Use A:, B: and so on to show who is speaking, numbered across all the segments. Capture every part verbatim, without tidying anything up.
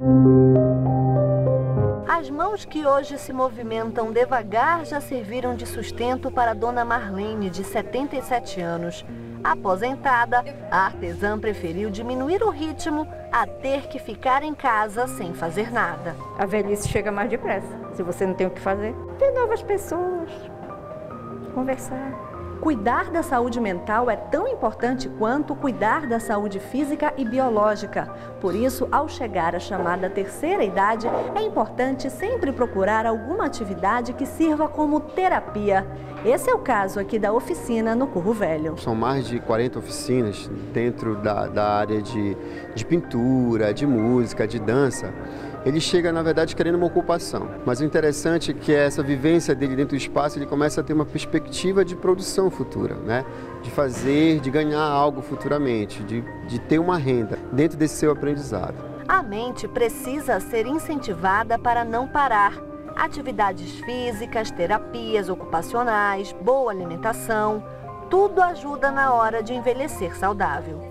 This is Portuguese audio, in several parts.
A: As mãos que hoje se movimentam devagar já serviram de sustento para Dona Marlene, de setenta e sete anos. Aposentada, a artesã preferiu diminuir o ritmo a ter que ficar em casa sem fazer nada.
B: A velhice chega mais depressa, se você não tem o que fazer. Tem novas pessoas, conversar.
A: Cuidar da saúde mental é tão importante quanto cuidar da saúde física e biológica. Por isso, ao chegar à chamada terceira idade, é importante sempre procurar alguma atividade que sirva como terapia. Esse é o caso aqui da oficina no Curro Velho.
C: São mais de quarenta oficinas dentro da, da área de, de pintura, de música, de dança. Ele chega, na verdade, querendo uma ocupação. Mas o interessante é que essa vivência dele dentro do espaço, ele começa a ter uma perspectiva de produção futura, né? De fazer, de ganhar algo futuramente, de, de ter uma renda dentro desse seu aprendizado.
A: A mente precisa ser incentivada para não parar. Atividades físicas, terapias ocupacionais, boa alimentação, tudo ajuda na hora de envelhecer saudável.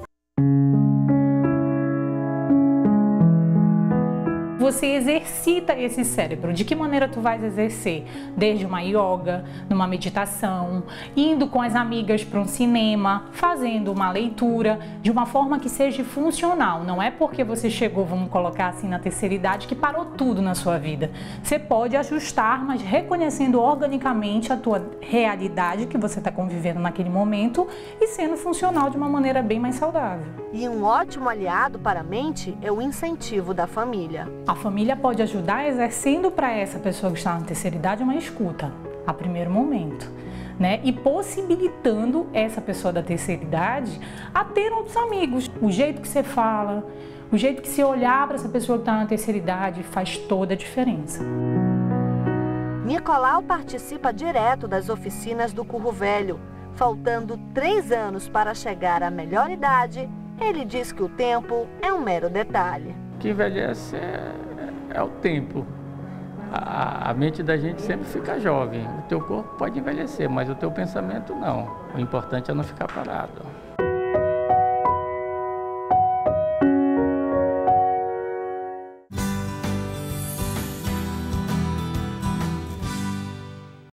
D: Você exercita esse cérebro. De que maneira tu vais exercer? Desde uma yoga, numa meditação, indo com as amigas para um cinema, fazendo uma leitura, de uma forma que seja funcional. Não é porque você chegou, vamos colocar assim, na terceira idade, que parou tudo na sua vida. Você pode ajustar, mas reconhecendo organicamente a tua realidade que você está convivendo naquele momento e sendo funcional de uma maneira bem mais saudável.
A: E um ótimo aliado para a mente é o incentivo da família.
D: A família pode ajudar exercendo para essa pessoa que está na terceira idade uma escuta, a primeiro momento, né? E possibilitando essa pessoa da terceira idade a ter outros amigos. O jeito que você fala, o jeito que você olhar para essa pessoa que está na terceira idade faz toda a diferença.
A: Nicolau participa direto das oficinas do Curro Velho. Faltando três anos para chegar à melhor idade, ele diz que o tempo é um mero detalhe.
E: O que envelhece é, é o tempo. A, a mente da gente sempre fica jovem. O teu corpo pode envelhecer, mas o teu pensamento não. O importante é não ficar parado.